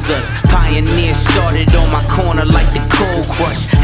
us. Pioneer started on my corner like the cold crush.